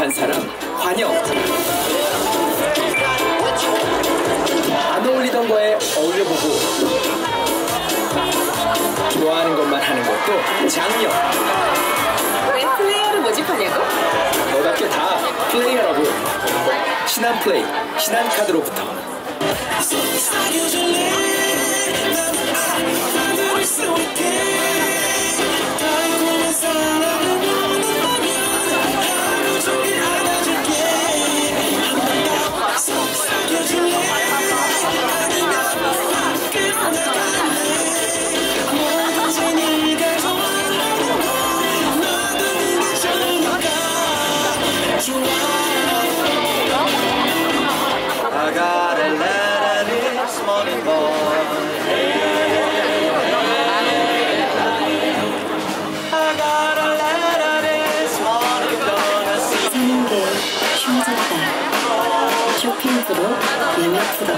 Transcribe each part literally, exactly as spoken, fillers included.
한 사람 환영. 안 어울리던 거에 어울려보고 좋아하는 것만 하는 것도 장려. 왜 플레이어를 모집하냐고? 너답게 다 플레이어라고. 신한 플레이, 신한 카드로부터. I got a letter this morning, boy. I got a letter this morning, gonna see. 사는 게 힘들다. 쇼핑 프로, 예매 프로.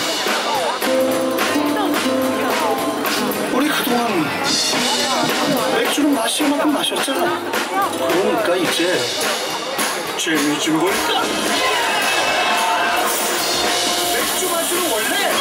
우리 그동안 맥주는 마실 만큼 마셨잖아. 그러니까 이제 재미 좀 볼까? 맥주 마시는 원래